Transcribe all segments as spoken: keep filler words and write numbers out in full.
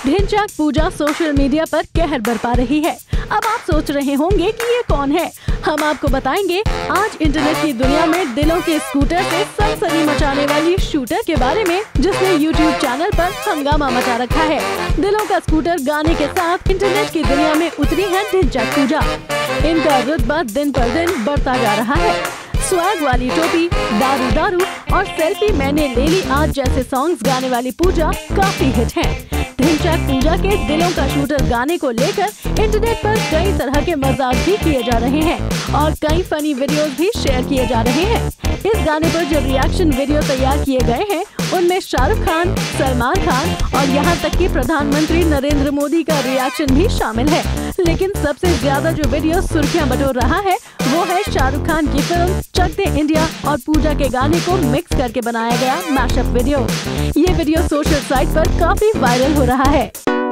ढिंचैक पूजा social media पर कहर बरपा रही है। अब आप सोच रहे होंगे कि ये कौन है। हम आपको बताएंगे आज इंटरनेट की दुनिया में दिलों के स्कूटर से सनसनी मचाने वाली शूटर के बारे में, जिसने यूट्यूब चैनल पर हंगामा मचा रखा है। दिलों का स्कूटर गाने के साथ इंटरनेट की दुनिया में उतरी है ढिंचैक पूजा। इनका रुतबा दिन पर दिन बढ़ता जा रहा है। स्वैग वाली टोपी, दारू दारू और सेल्फी मैंने ले ली आज जैसे सॉन्ग्स गाने वाली पूजा काफी हिट हैं। ढिंचैक पूजा के दिलों का शूटर गाने को लेकर इंटरनेट पर कई तरह के मजाक भी किए जा रहे हैं और कई फनी वीडियोस भी शेयर किए जा रहे हैं। इस गाने पर जो रिएक्शन वीडियो तैयार किए गए हैं उनमें शाहरुख खान, सलमान खान और यहाँ तक कि प्रधानमंत्री नरेंद्र मोदी का रिएक्शन भी शामिल है। लेकिन सबसे ज्यादा जो वीडियो सुर्खियां बटोर रहा है वो है शाहरुख खान की फिल्म चक दे इंडिया और पूजा के गाने को मिक्स करके बनाया गया मैशअप वीडियो। ये वीडियो सोशल साइट पर काफी वायरल हो रहा है।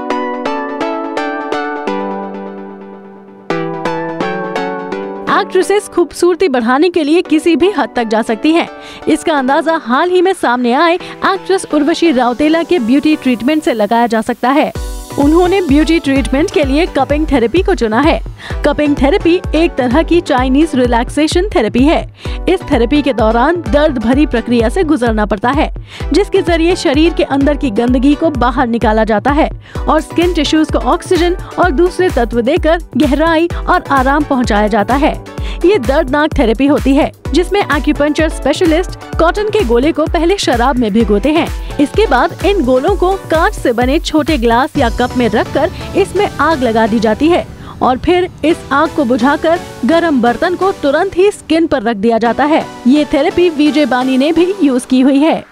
एक्ट्रेसेस खूबसूरती बढ़ाने के लिए किसी भी हद तक जा सकती हैं। इसका अंदाजा हाल ही में सामने आए एक्ट्रेस उर्वशी राउतेला के ब्यूटी ट्रीटमेंट से लगाया जा सकता है। उन्होंने ब्यूटी ट्रीटमेंट के लिए कपिंग थेरेपी को चुना है। कपिंग थेरेपी एक तरह की चाइनीज रिलैक्सेशन थेरेपी है। इस थेरेपी के दौरान दर्द भरी प्रक्रिया से गुजरना पड़ता है, जिसके जरिए शरीर के अंदर की गंदगी को बाहर निकाला जाता है और स्किन टिश्यूज को ऑक्सीजन और दूसरे तत्व देकर गहराई और आराम पहुंचाया जाता है। ये दर्दनाक थेरेपी होती है जिसमें एक्यूपंक्चर स्पेशलिस्ट कॉटन के गोले को पहले शराब में भिगोते हैं। इसके बाद इन गोलों को कांच से बने छोटे ग्लास या कप में रखकर इसमें आग लगा दी जाती है और फिर इस आग को बुझाकर गर्म बर्तन को तुरंत ही स्किन पर रख दिया जाता है। ये थेरेपी विजय बानी ने भी यूज की हुई है।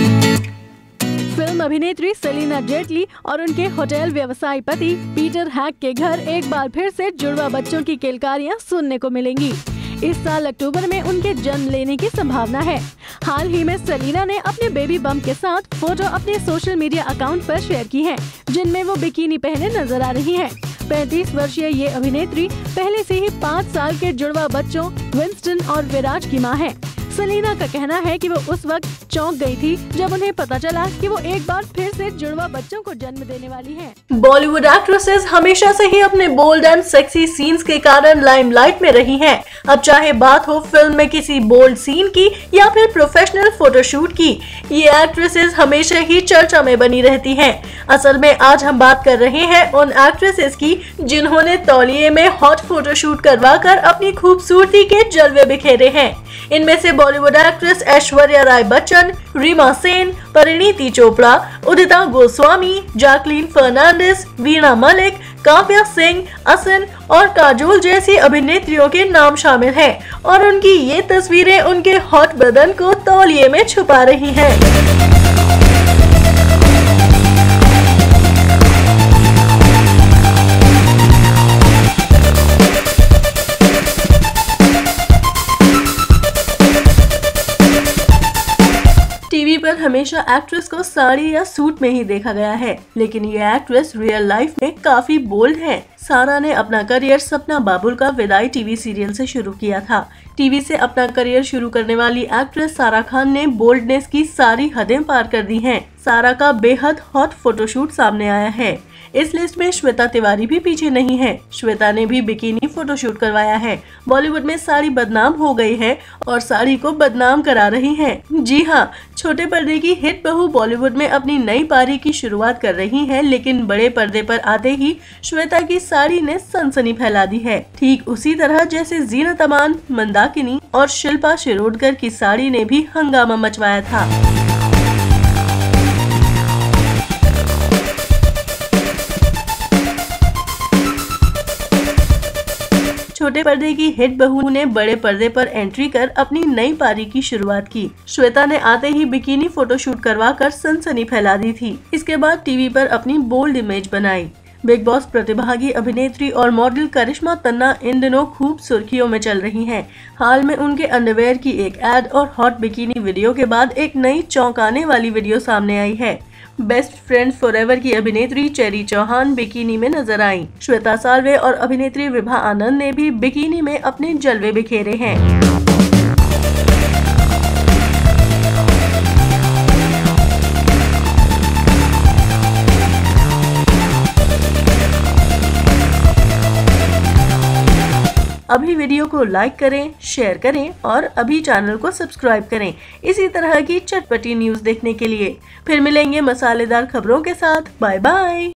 फिल्म अभिनेत्री सेलिना जेटली और उनके होटल व्यवसायी पति पीटर हैक के घर एक बार फिर से जुड़वा बच्चों की किलकारियां सुनने को मिलेंगी। इस साल अक्टूबर में उनके जन्म लेने की संभावना है। हाल ही में सेलिना ने अपने बेबी बम्प के साथ फोटो अपने सोशल मीडिया अकाउंट पर शेयर की है, जिनमें वो बिकिनी पहने नजर आ रही हैं। पैंतीस वर्षीय ये अभिनेत्री पहले से ही पाँच साल के जुड़वा बच्चों विंस्टन और विराज की मां है। सेलिना का कहना है कि वो उस वक्त चौंक गई थी जब उन्हें पता चला कि वो एक बार फिर से जुड़वा बच्चों को जन्म देने वाली हैं। बॉलीवुड एक्ट्रेसेस हमेशा से ही अपने बोल्ड एंड सेक्सी सीन्स के कारण लाइमलाइट में रही हैं। अब चाहे बात हो फिल्म में किसी बोल्ड सीन की या फिर प्रोफेशनल फोटोशूट की, ये एक्ट्रेसेस हमेशा ही चर्चा में बनी रहती हैं। असल में आज हम बात कर रहे हैं उन एक्ट्रेसेस की जिन्होंने तौलिए में हॉट फोटोशूट करवाकर अपनी खूबसूरती के जलवे बिखेरे हैं। इनमें से बॉलीवुड एक्ट्रेस ऐश्वर्या राय बच्चन, रीमा सेन, परिणीति चोपड़ा, उदिता गोस्वामी, जैकलीन फर्नांडिस, वीणा मलिक, काव्या सिंह, असिन और काजोल जैसी अभिनेत्रियों के नाम शामिल हैं और उनकी ये तस्वीरें उनके हॉट बदन को तौलिए में छुपा रही हैं। टीवी पर हमेशा एक्ट्रेस को साड़ी या सूट में ही देखा गया है, लेकिन ये एक्ट्रेस रियल लाइफ में काफी बोल्ड है। सारा ने अपना करियर सपना बाबुल का विदाई टीवी सीरियल से शुरू किया था। टीवी से अपना करियर शुरू करने वाली एक्ट्रेस सारा खान ने बोल्डनेस की सारी हदें पार कर दी हैं। सारा का बेहद हॉट फोटोशूट सामने आया है। इस लिस्ट में श्वेता तिवारी भी पीछे नहीं है। श्वेता ने भी बिकिनी फोटोशूट करवाया है। बॉलीवुड में साड़ी बदनाम हो गई है और साड़ी को बदनाम करा रही है। जी हाँ, छोटे पर्दे की हिट बहू बॉलीवुड में अपनी नई पारी की शुरुआत कर रही है, लेकिन बड़े पर्दे पर आते ही श्वेता की साड़ी ने सनसनी फैला दी है। ठीक उसी तरह जैसे जीनत अमान, मंदाकिनी और शिल्पा शिरोडकर की साड़ी ने भी हंगामा मचवाया था। छोटे पर्दे की हिट बहू ने बड़े पर्दे पर एंट्री कर अपनी नई पारी की शुरुआत की। श्वेता ने आते ही बिकिनी फोटोशूट करवाकर सनसनी फैला दी थी। इसके बाद टीवी पर अपनी बोल्ड इमेज बनाई। बिग बॉस प्रतिभागी अभिनेत्री और मॉडल करिश्मा तन्ना इन दिनों खूब सुर्खियों में चल रही हैं। हाल में उनके अंडरवेयर की एक एड और हॉट बिकिनी वीडियो के बाद एक नई चौंकाने वाली वीडियो सामने आई है। बेस्ट फ्रेंड्स फॉरएवर की अभिनेत्री चेरी चौहान बिकिनी में नजर आई। श्वेता साल्वे और अभिनेत्री विभा आनंद ने भी बिकिनी में अपने जलवे बिखेरे हैं। अभी वीडियो को लाइक करें, शेयर करें और अभी चैनल को सब्सक्राइब करें इसी तरह की चटपटी न्यूज देखने के लिए। फिर मिलेंगे मसालेदार खबरों के साथ। Bye bye.